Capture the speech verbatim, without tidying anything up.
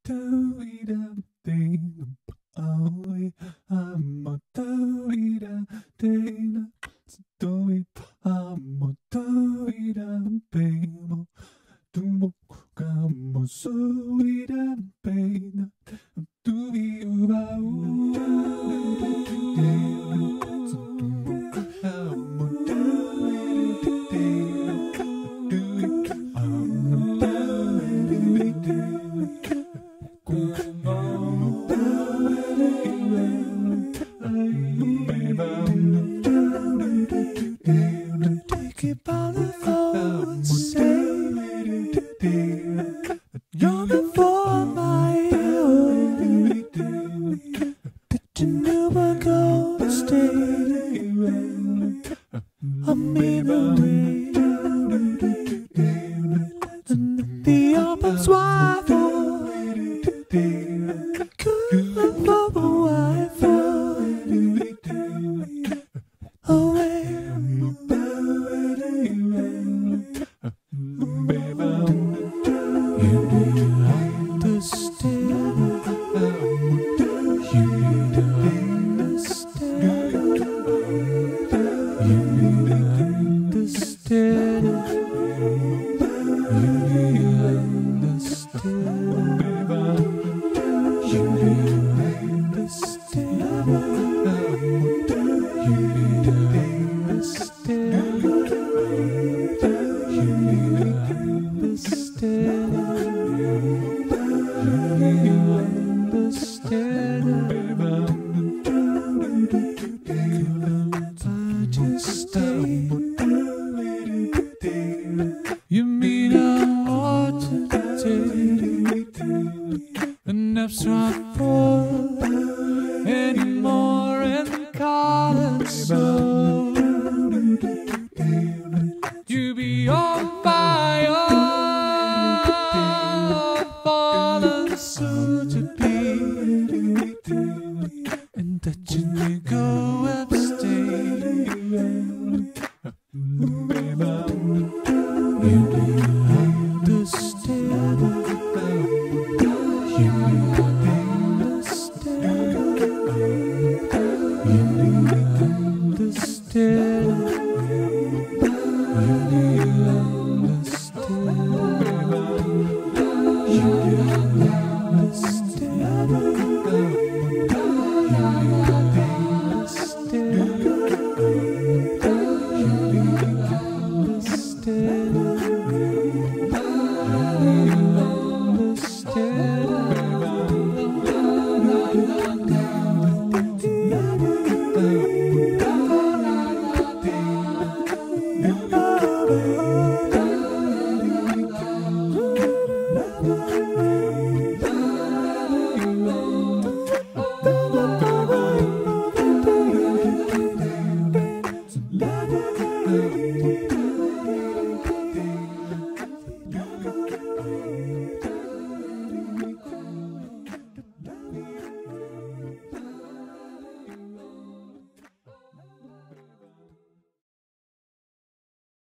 Take it by the phone and say you're before my own. Did you know my golden state? I'm in the way, and the album's wide open. Could have for a wife away. You need to understand. You need to understand. You need to understand. You need to understand. You need to understand. You need to understand. You need to understand. You need to understand. I just stay. You mean I want to take an abstract